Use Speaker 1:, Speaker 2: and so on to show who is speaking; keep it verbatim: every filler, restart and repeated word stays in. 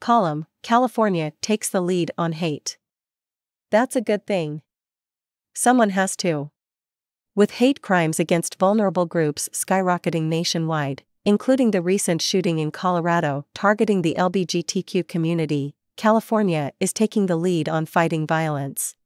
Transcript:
Speaker 1: column, California takes the lead on hate. That's a good thing. Someone has to. With hate crimes against vulnerable groups skyrocketing nationwide, including the recent shooting in Colorado targeting the L B G T Q community, California is taking the lead on fighting violence.